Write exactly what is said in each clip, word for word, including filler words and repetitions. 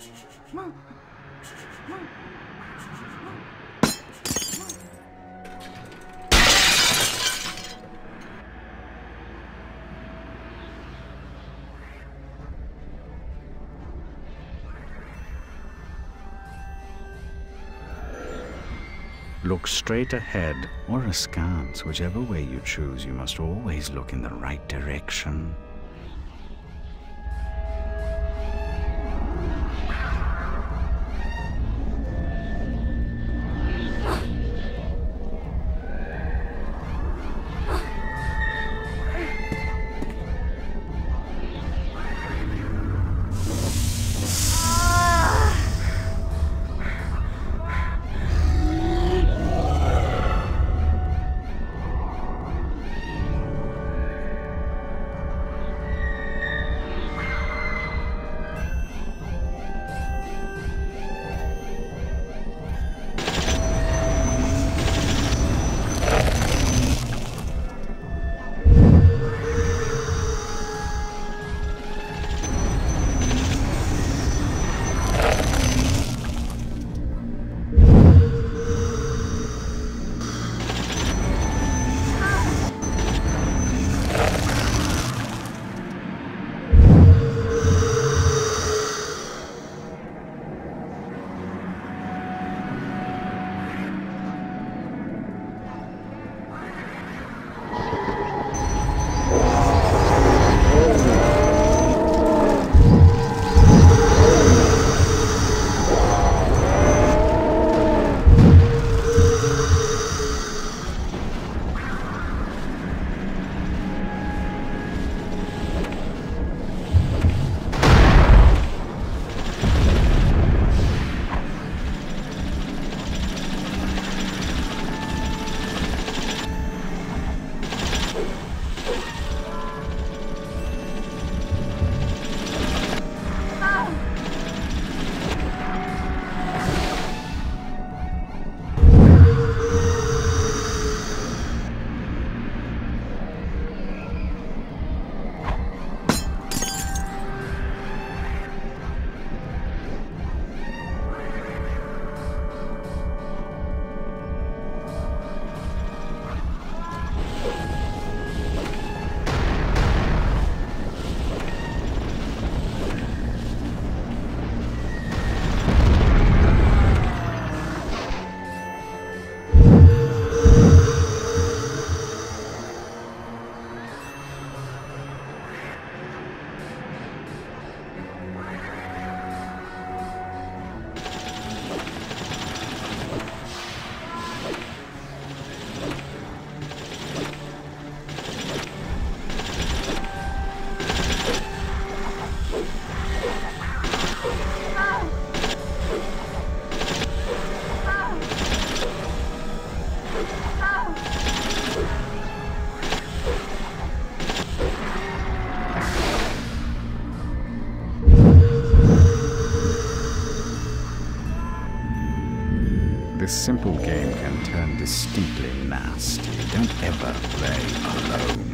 Look straight ahead or askance, whichever way you choose. You must always look in the right direction. This simple game can turn distinctly nasty. Don't ever play alone.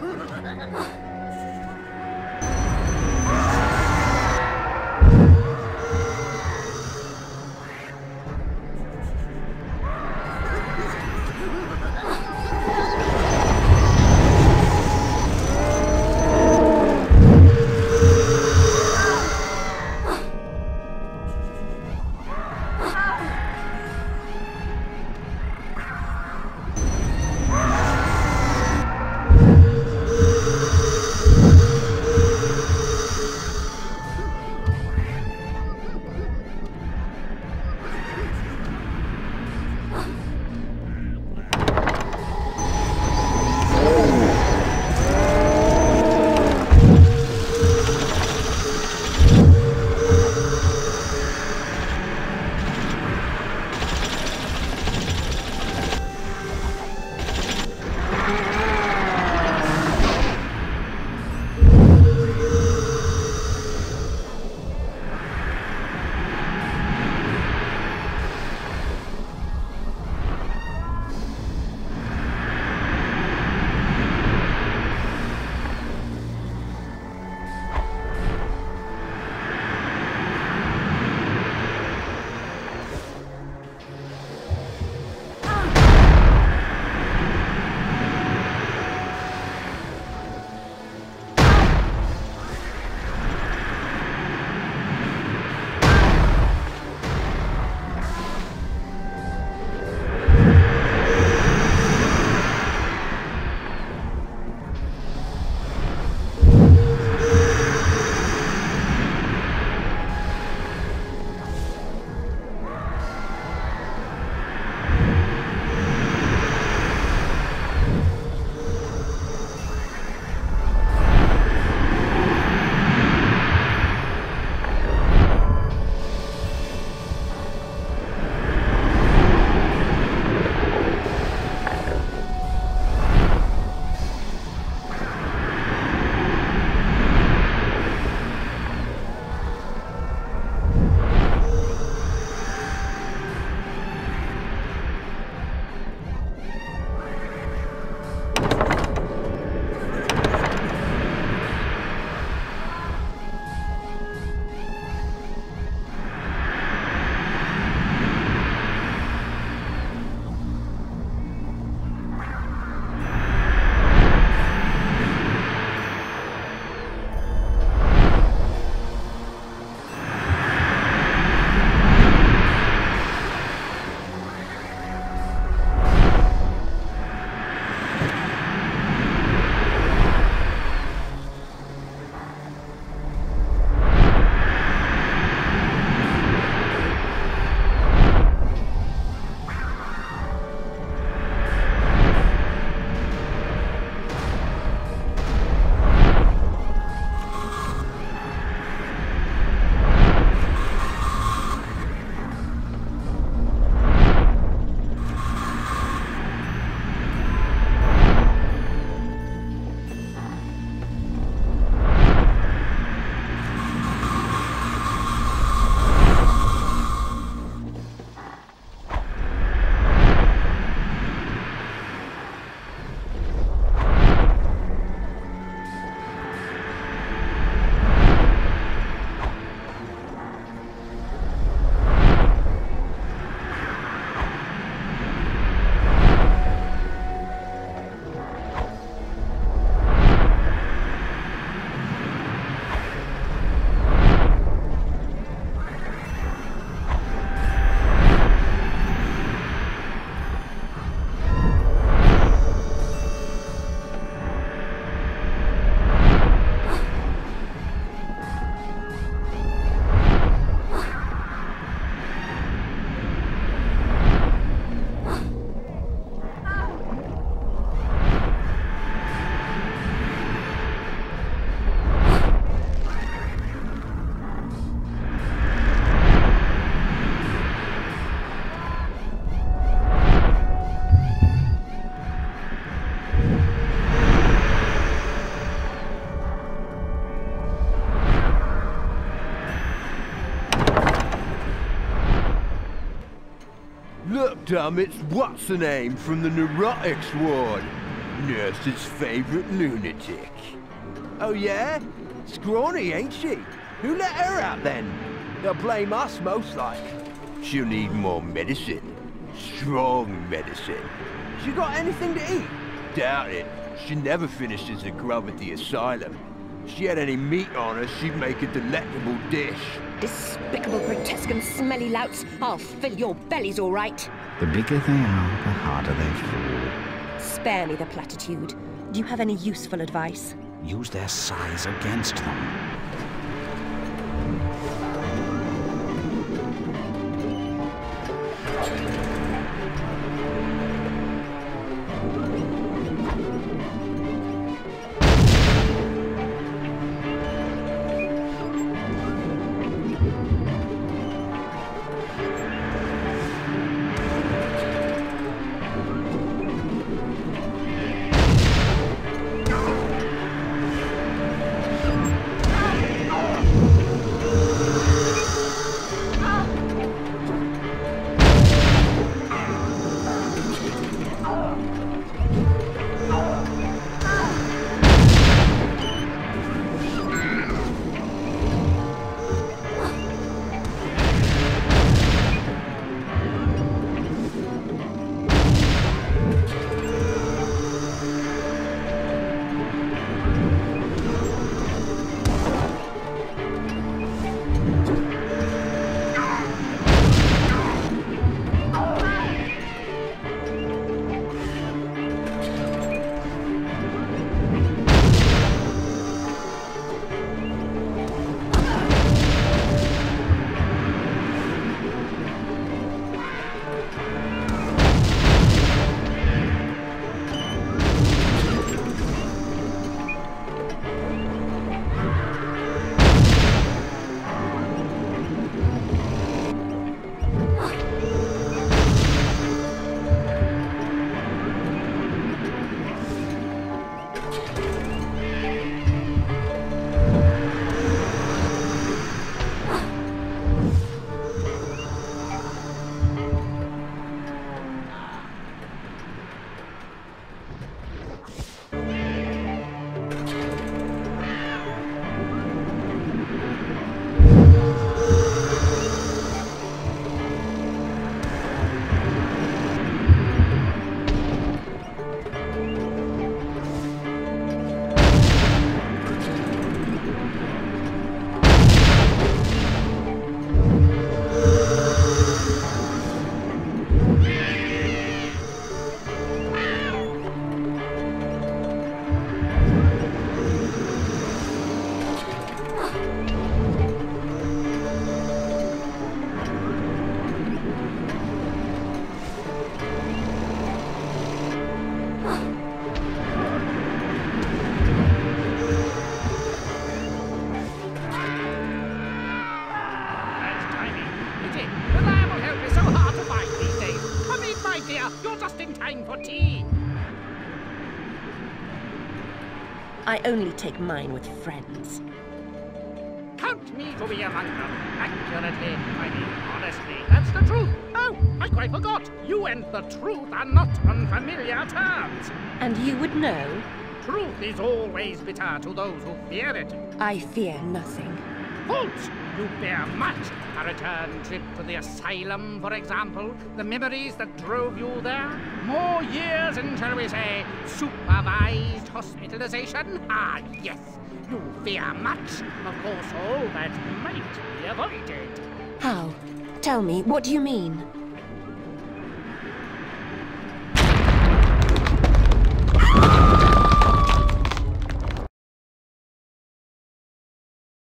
Look, Tom, it's what's-her-name from the Neurotics ward. Nurse's favorite lunatic. Oh yeah? Scrawny, ain't she? Who let her out then? They'll blame us, most like. She'll need more medicine. Strong medicine. She got anything to eat? Doubt it. She never finishes the grub at the asylum. If she had any meat on her, she'd make a delectable dish. Despicable, grotesque and smelly louts. I'll fill your bellies all right. The bigger they are, the harder they fall. Spare me the platitude. Do you have any useful advice? Use their size against them. You're just in time for tea. I only take mine with friends. Count me to be among them. Accurately, I mean honestly. That's the truth. Oh, I quite forgot. You and the truth are not on familiar terms. And you would know? Truth is always bitter to those who fear it. I fear nothing. False! You fear much. A return trip to the asylum, for example. The memories that drove you there. More years in, shall we say, supervised hospitalization. Ah, yes. You fear much. Of course, all that might be avoided. How? Tell me, what do you mean?